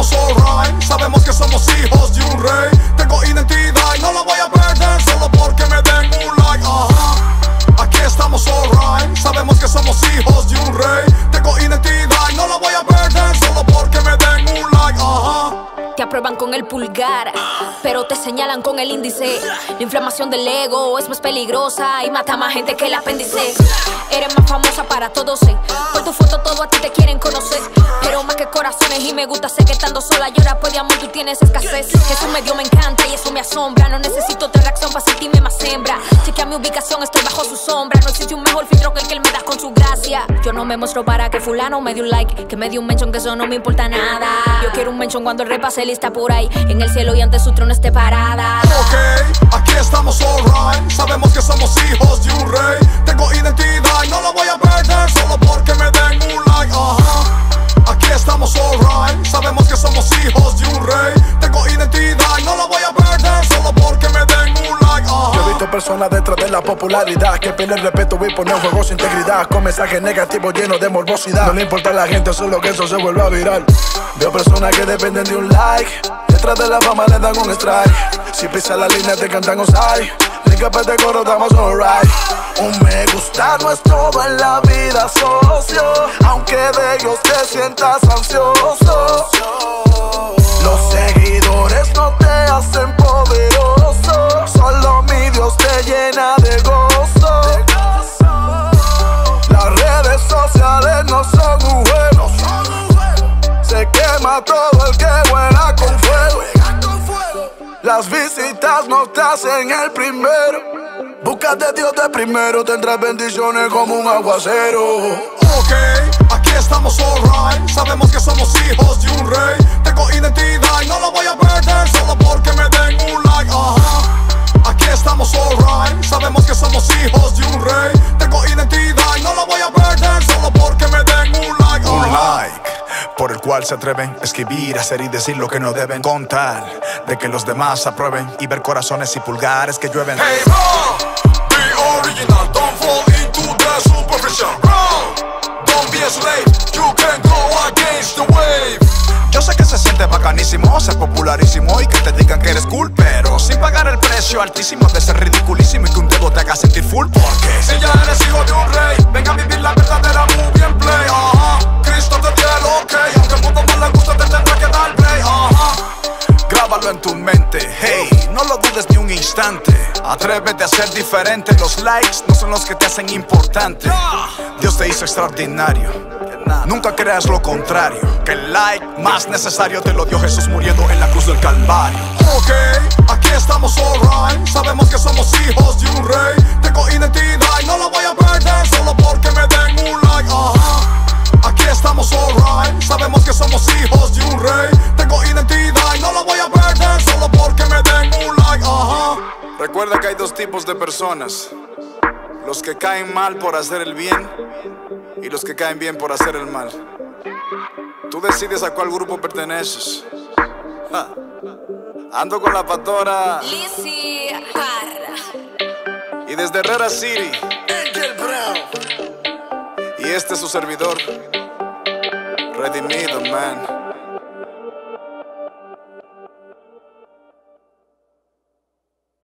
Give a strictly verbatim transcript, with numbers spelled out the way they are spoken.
estamos alright, sabemos que somos hijos de un rey. Tengo identidad y no la voy a perder solo porque me den un like, ajá. Aquí estamos alright, sabemos que somos hijos de un rey. Tengo identidad y no la voy a perder solo porque me den un like, ajá. Te aprueban con el pulgar, pero te señalan con el índice. La inflamación del ego es más peligrosa y mata más gente que el apéndice. Eres más famosa para todos, eh. Por tu foto todo a ti te quieren conocer, pero más que corazones y me gusta. Sé que estando sola llora pues de amor tú tienes escasez. Eso me dio, me encanta y eso me asombra. No necesito otra reacción para sentirme más hembra. Chequea mi ubicación, estoy bajo su sombra. No existe un mejor filtro que el que él me da con su gracia. Yo no me muestro para que fulano me dé un like, que me dé un mention, que eso no me importa nada. Yo quiero un mention cuando el rey pase lista por ahí en el cielo y ante su trono esté parada. Ok, aquí estamos alright, sabemos que somos hijos de un rey. Tengo identidad y no la voy a perder solo porque me den un like, ajá. Aquí estamos alright, sabemos que somos hijos de un rey. Tengo identidad y no la voy a perder solo porque me den un like, ajá. Yo he visto personas detrás de la popularidad que pierden el respeto y ponen en juego su integridad con mensajes negativos llenos de morbosidad. No le importa a la gente, solo que eso se vuelva viral. Veo personas que dependen de un like, detrás de la fama le dan un strike. Si pisas la línea te cantan osai, ni capaz de coro estamos alright. Un me gusta no es todo en la vida, socio, aunque de ellos te sientas ansioso. Los seguidores no te hacen poderoso, solo mi Dios te llena de gozo. Las redes sociales no son un juego, se quema todo el que juega con fuego. Las visitas no te hacen el primero, busca de Dios de primero, tendrás bendiciones como un aguacero. Ok, aquí estamos alright, sabemos que somos hijos de un rey. Tengo identidad y no la voy a perder solo porque me den un like, ajá. Aquí estamos alright, sabemos que somos hijos de un rey. Tengo identidad y no la voy a perder solo porque me den un like, ajá. Un like por el cual se atreven a escribir, hacer y decir lo que no deben, con tal de que los demás aprueben y ver corazones y pulgares que llueven. Hey, bro, be original, don't fall into the superficial, bro. Don't be a slave, you can go against the wave. Yo sé que se siente bacanísimo ser popularísimo y que te digan que eres cool, pero sin pagar el precio altísimo de ser ridiculísimo y que un dedo te haga sentir full. Porque si ya eres hijo de un rey, venga a vivir la verdadera movie and play, ajá. Cristo te dio el ok, aunque el mundo no le gusta te tendrá que dar play, ajá. Grábalo en tu mente, hey, no lo dudes ni un instante. Atrévete a ser diferente, los likes no son los que te hacen importante. Dios te hizo extraordinario, nunca creas lo contrario, que el like más necesario te lo dio Jesús muriendo en la cruz del Calvario. Ok, aquí estamos alright, sabemos que somos hijos de un rey. Tengo identidad y no la voy a perder solo porque me den un like, ajá. Aquí estamos alright, sabemos que somos hijos de un rey. Tengo identidad y no la voy a perder solo porque me den un like, ajá. Recuerda que hay dos tipos de personas: los que caen mal por hacer el bien y los que caen bien por hacer el mal. Tú decides a cuál grupo perteneces. Ja. Ando con la pastora Lizzy Parra y desde Herrera City, Angel Brown. y este es su servidor, Redimido, man.